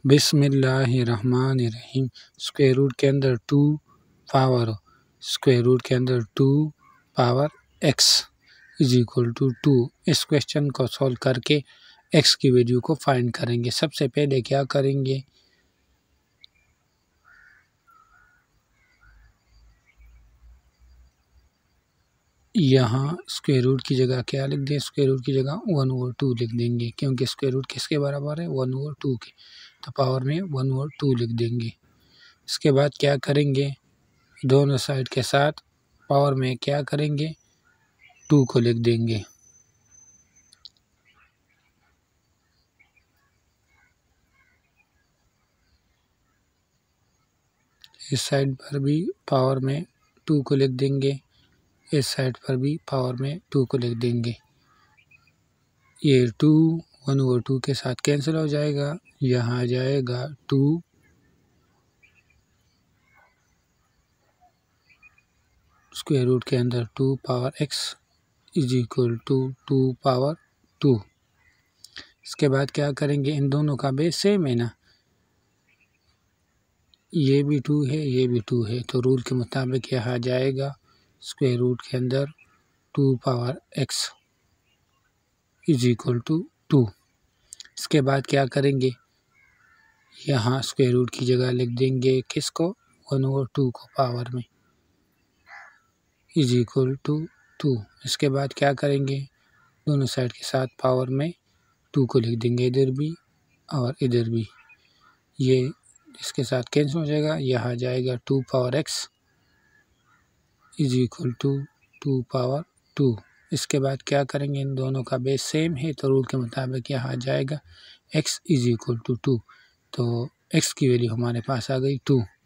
बिस्मिल्लाहिर्रहमानिर्रहीम। Square root के अंदर 2 पावर स्क्वायर रूट के अंदर 2 power x is equal to 2। इस क्वेश्चन को सॉल्व करके x की वैल्यू को फाइंड करेंगे। सबसे पहले क्या करेंगे, यहाँ स्क्वायर रूट की जगह क्या लिख दें, स्क्वायर रूट की जगह 1/2 लिख देंगे, क्योंकि स्क्वायर रूट किसके बराबर है, 1/2 के। तो पावर में 1/2 लिख देंगे। इसके बाद क्या करेंगे, दोनों साइड के साथ पावर में क्या करेंगे, 2 को लिख देंगे। इस साइड पर भी पावर में 2 को लिख देंगे, इस साइड पर भी पावर में 2 को लिख देंगे। ये 2 1/2 के साथ कैंसिल हो जाएगा, यहाँ आ जाएगा 2 स्क्वायर रूट के अंदर 2 power x is equal to 2 power 2। इसके बाद क्या करेंगे, इन दोनों का बेस सेम है ना, ये भी 2 है, ये भी 2 है, तो रूल के मुताबिक यह आ जाएगा स्क्वायर रूट के अंदर 2 power x is equal to 2। इसके बाद क्या करेंगे, यहाँ स्क्वायर रूट की जगह लिख देंगे किसको, 1/2 को पावर में इज इक्वल टू 2। इसके बाद क्या करेंगे, दोनों साइड के साथ पावर में 2 को लिख देंगे, इधर भी और इधर भी। ये इसके साथ कैंसिल हो जाएगा, यह आ जाएगा 2 power x is equal to 2 power 2। इसके बाद क्या करेंगे, इन दोनों का बेस सेम है, तो रूल के मुताबिक यह आ जाएगा x इज इक्वल टू 2। तो x की वैल्यू हमारे पास आ गई 2।